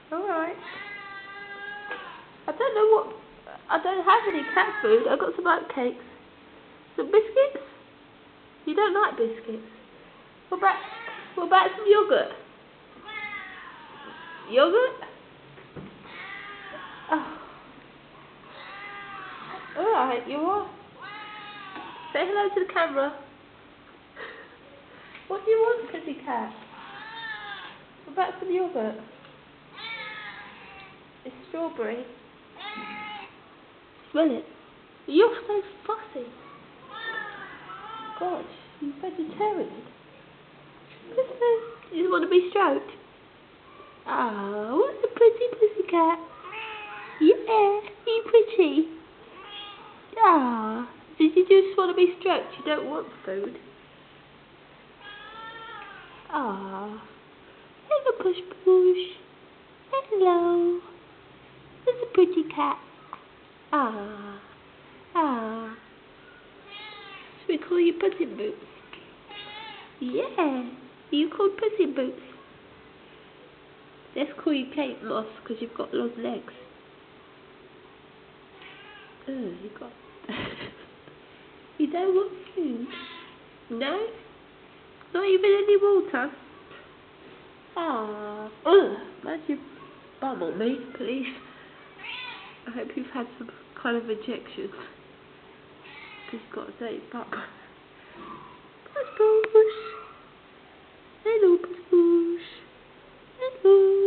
Alright. I don't know what... I don't have any cat food. I got some oatcakes. Some biscuits? You don't like biscuits? What about some yogurt? Yogurt? Oh. Alright, you are. Say hello to the camera. What do you want, pussycat? What about some yogurt? It's strawberry. Smell it. You're so fussy. Gosh, you're vegetarian. You want to be stroked? Oh, what a pretty pussycat. Yeah, you pretty. Ah, did you just want to be stroked? You don't want food? Ah, hello push push. Hello. It's a pretty cat. Ah, ah. Should we call you Pussy Boots? Yeah, you called Pussy Boots. Let's call you Kate Moss because you've got long legs. Oh, you got... You don't want food? No? Not even any water? Ah. Ugh, why'd you bubble me, please? I hope you've had some kind of injection. Because you've got a dirty bubble. Push push. Hello, push push. Hello.